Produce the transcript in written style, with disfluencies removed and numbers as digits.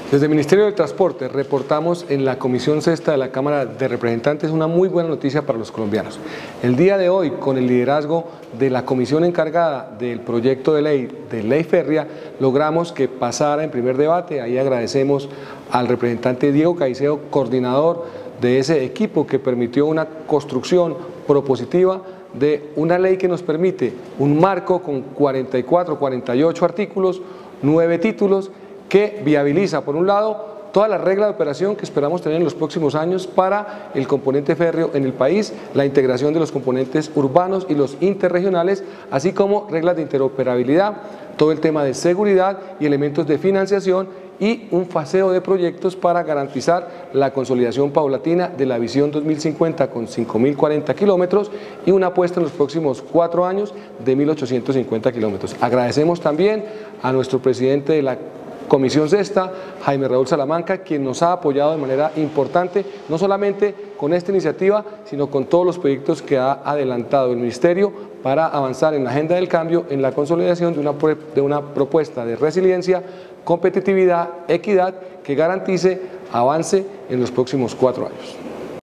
Desde el Ministerio del Transporte reportamos en la Comisión Sexta de la Cámara de Representantes una muy buena noticia para los colombianos. El día de hoy, con el liderazgo de la comisión encargada del proyecto de ley férrea, logramos que pasara en primer debate. Ahí agradecemos al representante Diego Caicedo, coordinador de ese equipo, que permitió una construcción propositiva de una ley que nos permite un marco con 48 artículos, 9 títulos, que viabiliza, por un lado, toda la regla de operación que esperamos tener en los próximos años para el componente férreo en el país, la integración de los componentes urbanos y los interregionales, así como reglas de interoperabilidad, todo el tema de seguridad y elementos de financiación y un faseo de proyectos para garantizar la consolidación paulatina de la visión 2050 con 5.040 kilómetros y una apuesta en los próximos 4 años de 1.850 kilómetros. Agradecemos también a nuestro presidente de la Comisión Sexta, Jaime Raúl Salamanca, quien nos ha apoyado de manera importante, no solamente con esta iniciativa, sino con todos los proyectos que ha adelantado el Ministerio para avanzar en la agenda del cambio, en la consolidación de una propuesta de resiliencia, competitividad, equidad, que garantice avance en los próximos 4 años.